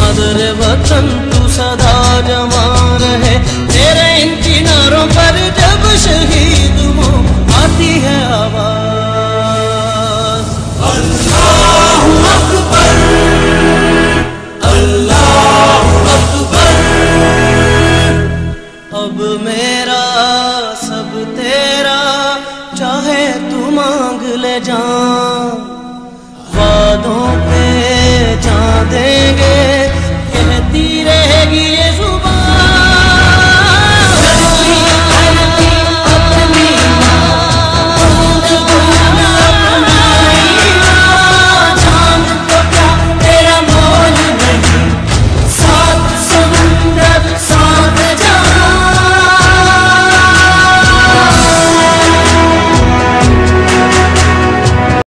mother वतन तू सदा जमा रहे, तेरे इन किनारों पर जब शहीद हो आती है